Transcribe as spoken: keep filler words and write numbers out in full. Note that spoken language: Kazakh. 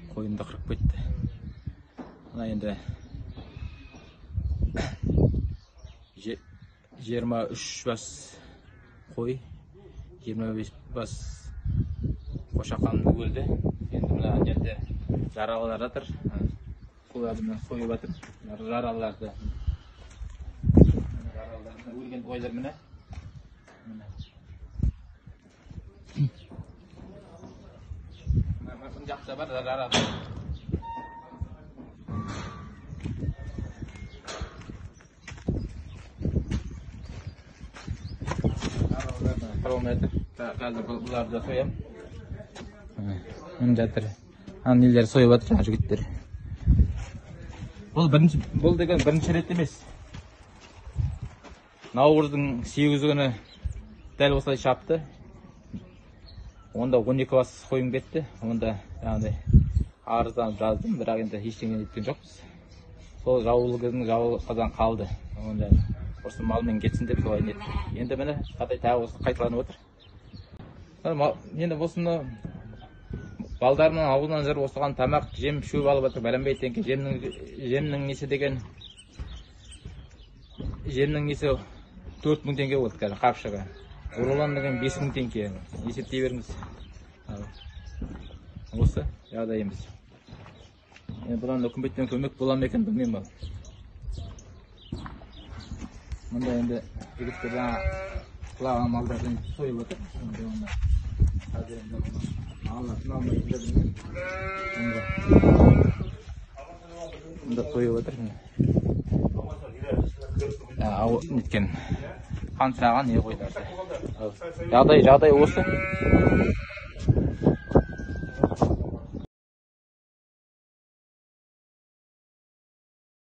қойымды қырып кетті. Мына енді жиырма үш бас қой, жиырма бес бас қошақанды өлді. Енді мына жерде жаралылар жатыр. Қойларны сойып жатыр. Жаралыларды. Жаралыларды өлген қойлар міне. Мына жақта бар жаралы. Қазір бұларды соям. Мін жатыр. Ан елдер сойып жатыр жаңа жігіттер. Бұл деген бірінші рет емес. Наурыздың сегізі күні дәл осылай шапты. Онда он екі бас қойым кетті. Онда жаңағыдай арызданып жаздым, бірақ енді ештеңе еткен жоқпыз. Сол жаулығының жауылған қалды. Онда осы малмен кетсін деп солай нетті. Енді міне қадай тағы осы қайталанып отыр. Енді осыны балдарымның ауылынан жыр осыған тамақ, жем, шөп алып отыр. Бәленбай теңге жемнің несі деген жемнің несі төрт мың теңге болды қазір қапшыға. Уралан деген бес мың теңге. Есептей беріңіз. Осы жағдайымыз. Бұдан үкіметтен көмек бола ма екен білмеймін ба. Мұнда енді жігіттер жаңа құлаған малдардан сойып отыр. Алласын алмай білмеймін. Мұнда сойып отыр. Неткен қан сұраған не қойдарды. Жағдай жағдай осы.